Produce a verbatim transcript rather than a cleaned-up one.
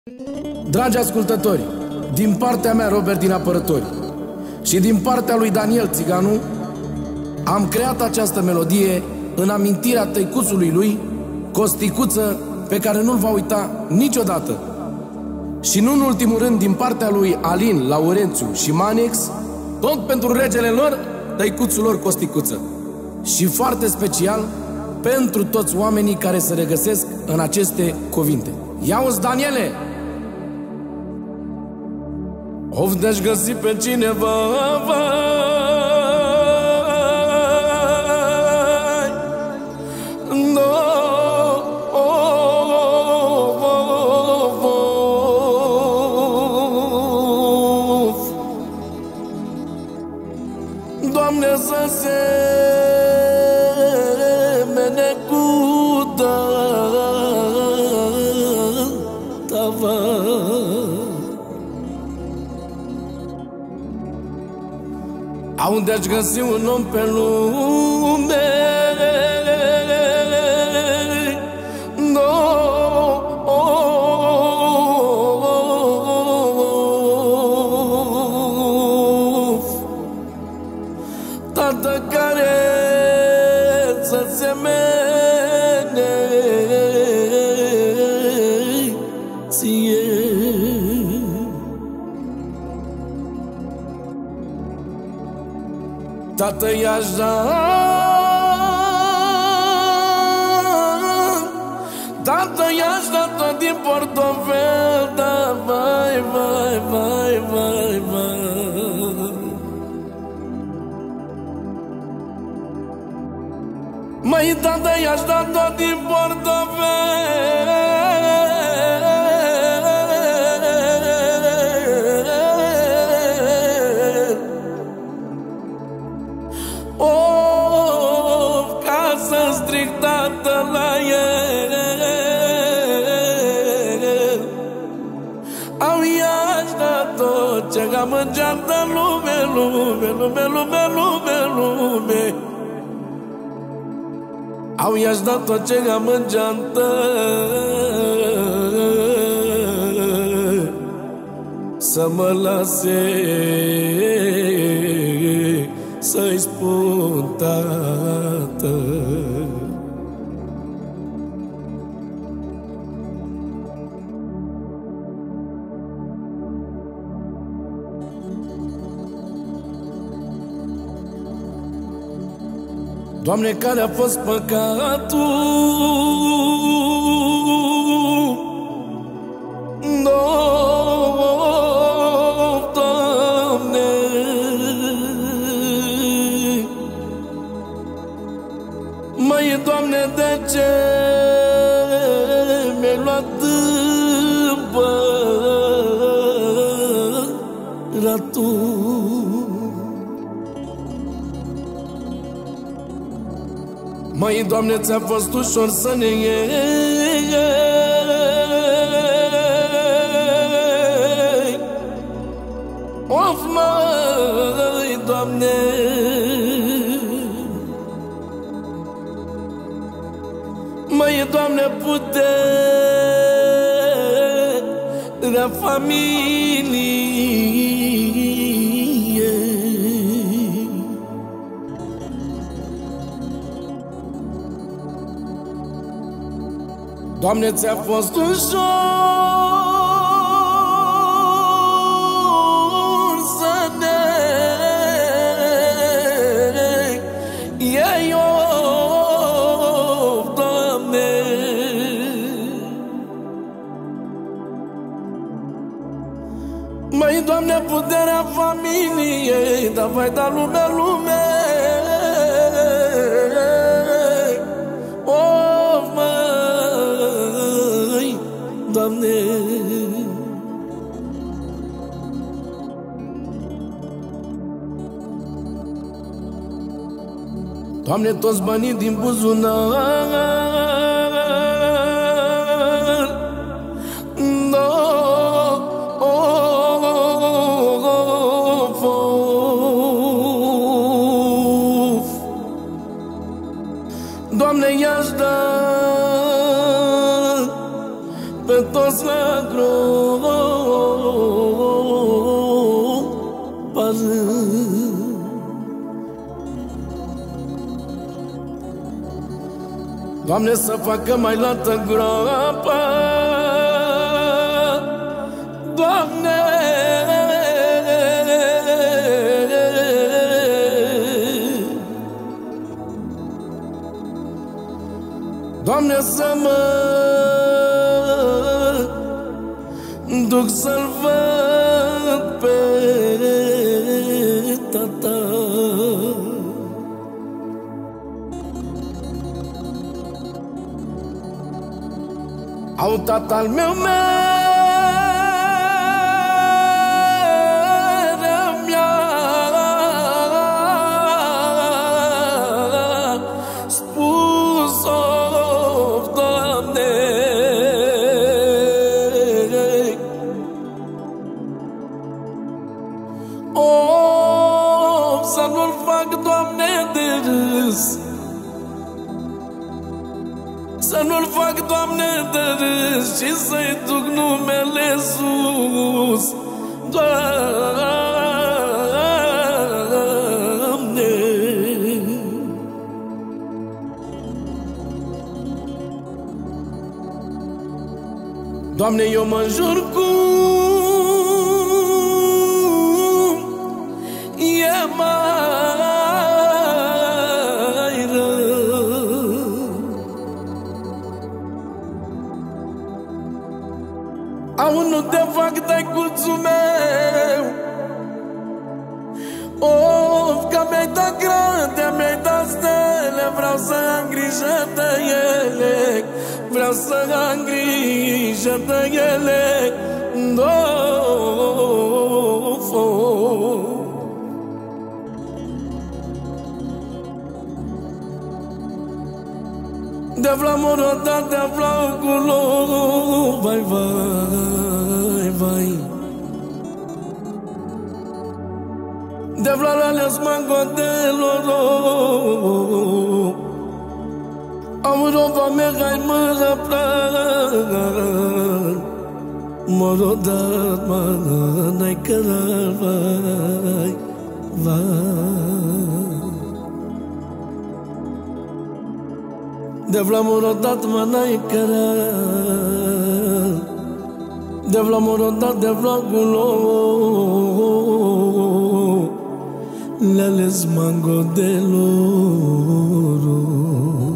Dragi ascultători, din partea mea, Robert din Apărători, și din partea lui Daniel Țiganu, am creat această melodie în amintirea tăicuțului lui, Costicuță, pe care nu-l va uita niciodată. Și nu în ultimul rând, din partea lui Alin, Laurențiu și Manex, tot pentru regele lor, tăicuțul lor Costicuță. Și foarte special pentru toți oamenii care se regăsesc în aceste cuvinte. Ia-uzi, Daniele! Of, de-aș găsi pe cineva, Doamne, să semene cu tava. Aunde aș găsi un om pe lume, tată care să semene ție. Tată, i-aș da, tată, i-aș da tot din portofel, da, vai, vai, vai, vai, vai. Măi, tată, i-aș da tot din portofel, of, ca să stric, tată, la el. Au, i-aș da tot ce am în geantă, lume, lume, lume, lume, lume, lume. Au, i-aș da tot ce am în geantă, să mă lase să-i spun, tată. Doamne, care a fost păcatul? Doamne, măi, Doamne, de ce mi-ai luat împăratul? Măi, Doamne, ți-a fost ușor să ne iei, of, măi, Doamne, măi, Doamne, puterea familiei. Doamne, ți-a fost ușor să ne iei, of, Doamne. Măi, Doamne, puterea familiei, dar vai da lume, lume. Doamne, Doamne, toți banii din buzunar, Doamne, i-aș da pe toți la grob. Doamne, să facă mai lată groapă, Doamne, Doamne, să mă duc să-l văd pe tata. Au tata-l meu mereu mi-a spus-o, Doamne, o, să nu-l fac, Doamne, de râs, să nu-l fac, Doamne, de râs și să-i duc numele sus, Doamne. Doamne, eu mă jur cu e mai rău. Au, nu te fac tăicuțul meu, of, că mi-ai dat grade, mi-ai dat stele, vreau să am grijă de ele, vreau să am grijă de ele, of, of. De vla morodat, de vla culo, vai, vai, vai. De vla la les mangodelor, amurova mega mă plan. Morodat, manai cărar, vai, vai. De vla morodat, manai cărar, de vla morodat, de vla gulo, le-ales mangodelor.